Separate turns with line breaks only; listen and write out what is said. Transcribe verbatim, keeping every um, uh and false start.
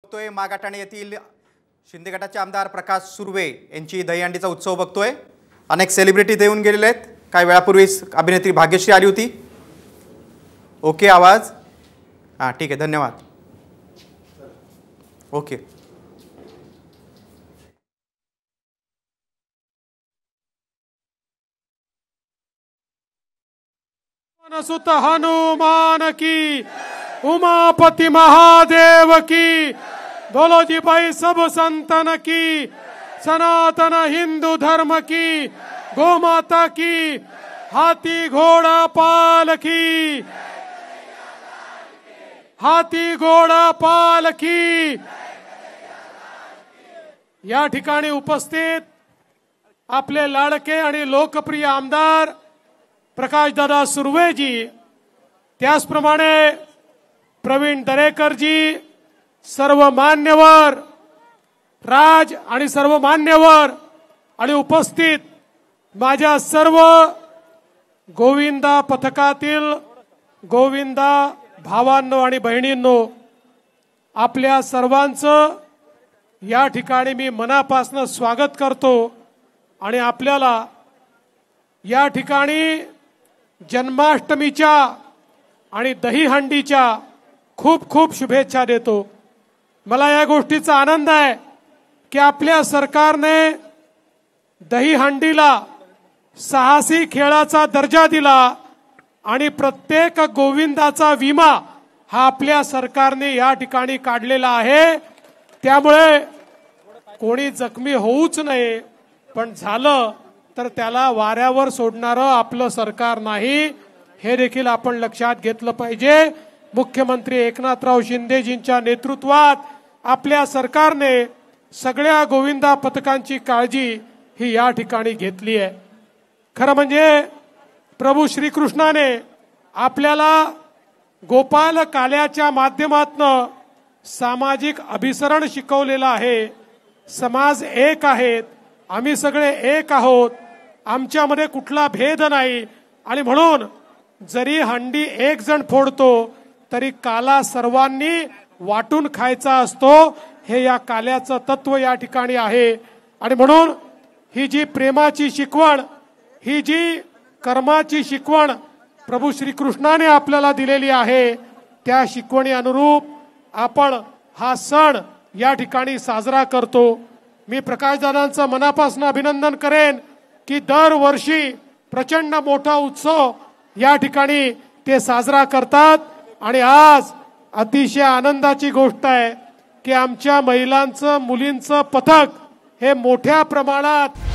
बघतोय मागाठाणे येथील शिंदे गटाचे आमदार प्रकाश सुर्वे यांची दहीहंडीचा उत्सव बघतोय। अनेक सेलिब्रिटी देऊन गेलेले आहेत। काही वेळापूर्वीच अभिनेत्री भाग्यश्री आली होती। ओके आवाज हां ठीक आहे धन्यवाद। ओके
सुत हनुमान की उमापति महादेव की दोलोजी भाई सब संतन की सनातन हिंदू धर्म की गोमाता की हाथी घोड़ा पालकी हाथी घोड़ा पालकी। या ठिकाणी उपस्थित आपले लाडके आणि लोकप्रिय आमदार प्रकाशदादा सुर्वेजी, त्याचप्रमाणे प्रवीण दरेकरजी, सर्व मान्यवर राज आणि सर्व मान्यवर आणि उपस्थित माझ्या सर्व गोविंदा पथकातील गोविंदा भावांनो आणि बहिणींनो, आपल्या सर्वांचं या ठिकाणी मी मनापासून स्वागत करतो आणि आपल्याला या ठिकाणी जन्माष्टमीच्या आणि दहीहंडीच्या खूप खूप शुभेच्छा देतो। मला या गोष्टीचा आनंद आहे की आपल्या सरकारने दहीहंडीला साहसी खेळाचा दर्जा दिला आणि प्रत्येक गोविंदाचा विमा हा आपल्या सरकारने या ठिकाणी काढलेला आहे। त्यामुळे कोणी जखमी होऊच नये, पण झालं तर त्याला वाऱ्यावर सोडणारं आपलं सरकार नाही, हे देखील आपण लक्षात घेतलं पाहिजे। मुख्यमंत्री एकनाथराव शिंदेजींच्या नेतृत्वात आपल्या सरकारने सगळ्या गोविंदा पथकांची काळजी ही या ठिकाणी घेतली आहे। खरं म्हणजे प्रभू श्रीकृष्णाने आपल्याला गोपाल काल्याच्या माध्यमातून सामाजिक अभिसरण शिकवलेलं आहे। समाज एक आहेत, आम्ही सगळे एक आहोत, आमच्यामध्ये कुठला भेद नाही आणि म्हणून जरी हंडी एक जण फोडतो तरी काला सर्वांनी वाटून खायचा असतो, हे या काल्याचं तत्व या ठिकाणी आहे। आणि म्हणून ही जी प्रेमाची शिकवण, ही जी कर्माची शिकवण प्रभू श्रीकृष्णाने आपल्याला दिलेली आहे, त्या शिकवणी अनुरूप आपण हा सण या ठिकाणी साजरा करतो। मी प्रकाशदादांचं मनापासून अभिनंदन करेन की दरवर्षी प्रचंड मोठा उत्सव या ठिकाणी ते साजरा करतात आणि आज अतिशय आनंदाची गोष्ट आहे की आमच्या महिलांचं मुलींचं पथक हे मोठ्या प्रमाणात